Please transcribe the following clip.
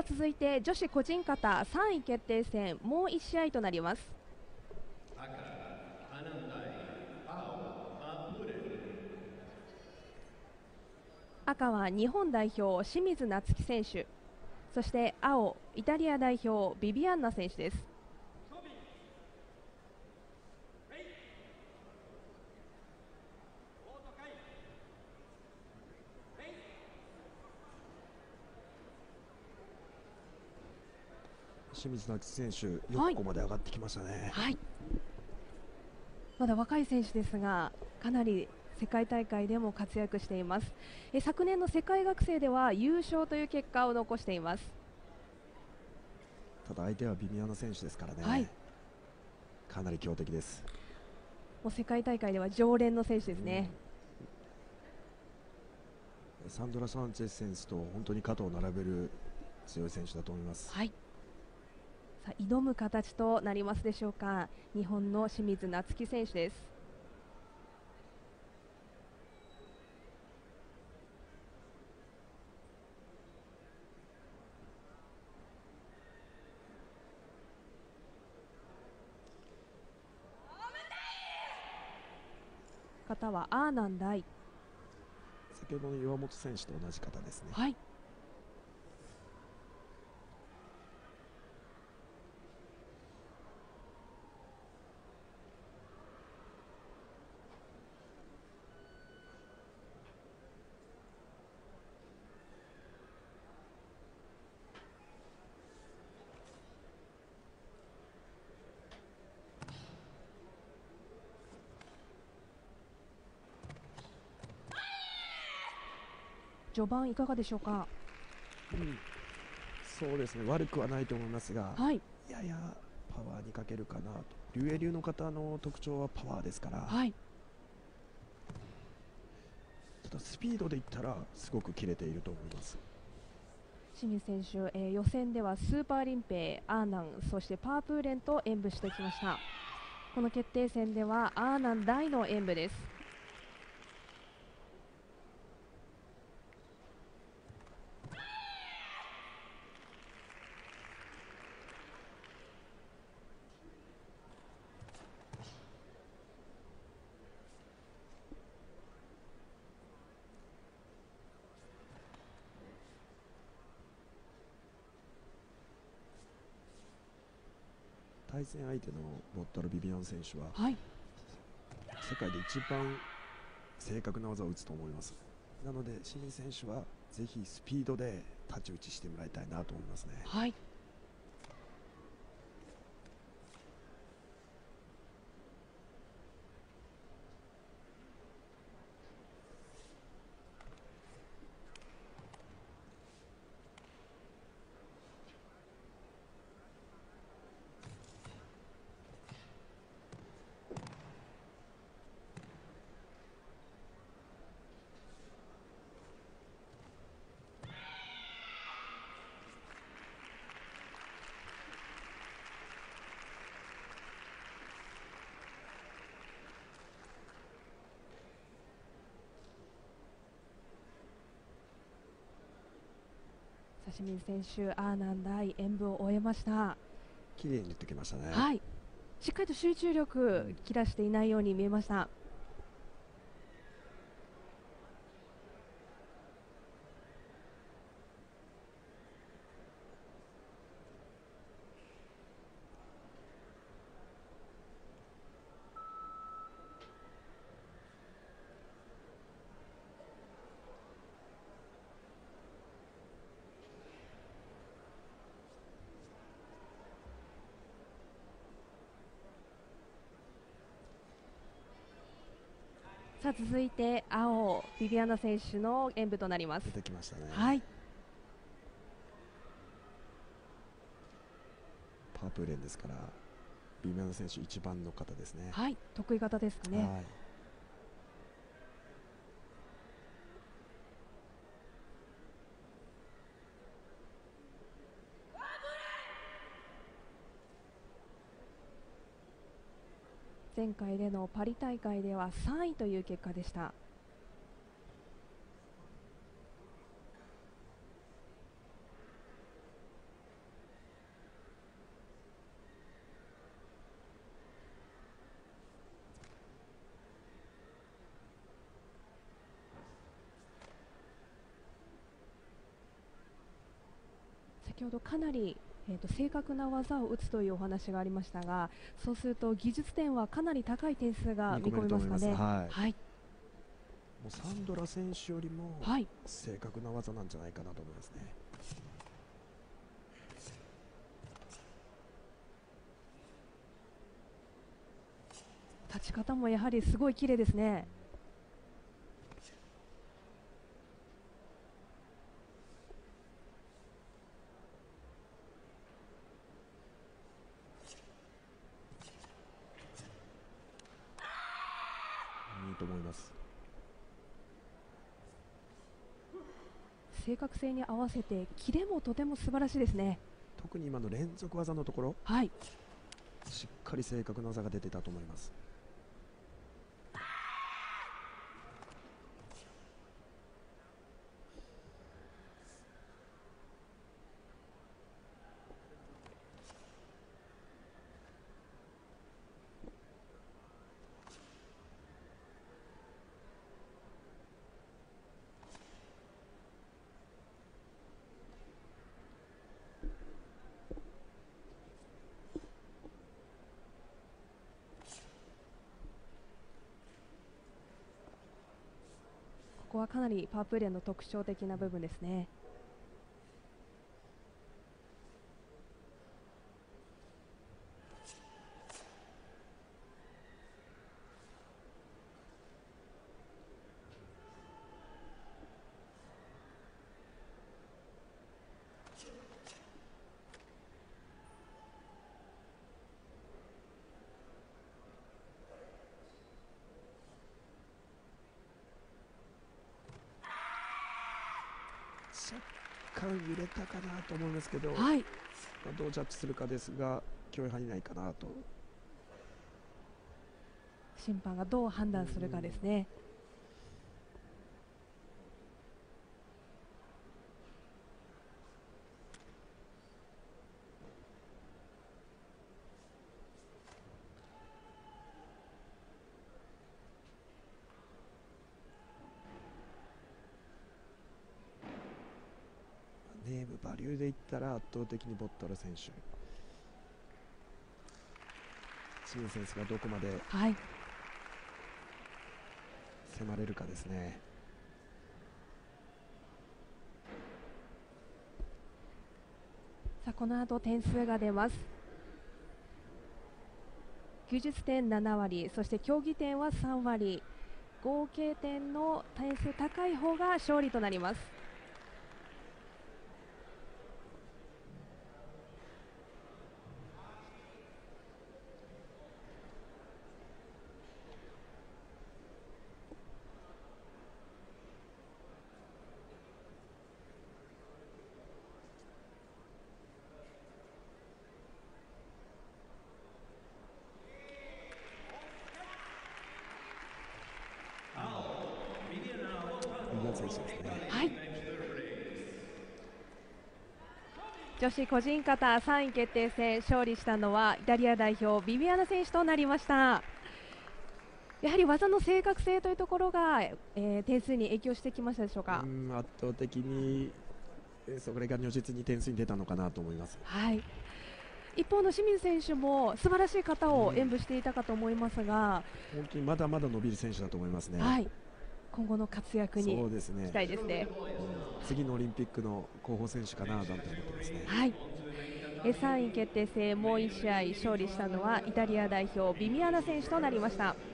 さあ続いて女子個人形3位決定戦もう1試合となります。赤は日本代表清水夏希選手、そして青イタリア代表ビビアンナ選手です。 清水夏希選手、よくここまで上がってきましたね。 はい、まだ若い選手ですがかなり世界大会でも活躍しています。昨年の世界学生では優勝という結果を残しています。 ただ相手はビビアナ選手ですからね、 はい、 かなり強敵です。 もう世界大会では常連の選手ですね。 サンドラ・サンチェス選手と本当に肩を並べる強い選手だと思います。 はい、さあ挑む形となりますでしょうか。日本の清水夏希選手です。方はアーナンダイ。 先ほどの岩本選手と同じ方ですね。 はい、序盤いかがでしょうか。 そうですね、悪くはないと思いますが、 はい、 ややパワーに欠けるかなと。竜英流の方の特徴はパワーですから、 はい、 ただスピードでいったらすごく切れていると思います。 清水選手、予選ではスーパーリンペイ、アーナン、そしてパープーレンと演武してきました。この決定戦ではアーナン大の演武です。 対戦相手のボッタル・ビビアン選手は、 はい、 世界で一番正確な技を打つと思います。なので清水選手はぜひスピードで太刀打ちしてもらいたいなと思いますね。 はい、清水選手、アーナン大演武を終えました。 綺麗に打ってきましたね。 はい、しっかりと集中力切らしていないように見えました。さあ続いて青ビビアナ選手の演武となります。 出てきましたね。 はい、 パープーレンですからビビアナ選手一番の方ですね。 はい、得意型ですかね。 はい、 前回でのパリ大会では3位という結果でした。 先ほどかなり、正確な技を打つというお話がありましたが、そうすると技術点はかなり高い点数が見込めますかね。はい、 もうサンドラ選手よりも正確な技なんじゃないかなと思いますね。 立ち方もやはりすごい綺麗ですね。 いいと思います。 正確性に合わせてキレもとても素晴らしいですね。 特に今の連続技のところ、 はい、 しっかり正確な技が出てたと思います。 ここはかなりパワープレーの特徴的な部分ですね。 若干揺れたかなと思いますけど、 はい、 どうジャッジするかですが、競泳範囲内かなと。 審判がどう判断するかですね。 ネームバリューで言ったら圧倒的にボットラ選手、清水選手がどこまで迫れるかですね。 さあこの後点数が出ます。技術点7割、そして競技点は3割、合計点の点数高い方が勝利となります。はい、女子個人形3位決定戦、勝利したのはイタリア代表ビビアナ選手となりました。やはり技の正確性というところが、点数に影響してきましたでしょうか。 圧倒的にそれが如実に点数に出たのかなと思います。 はい、一方の清水選手も素晴らしい形を演武していたかと思いますが、 本当にまだまだ伸びる選手だと思いますね。 はい、今後の活躍に期待ですね。 次のオリンピックの候補選手かななんて思ってますね。 はい、3位決定戦もう1試合勝利したのはイタリア代表ビビアナ選手となりました。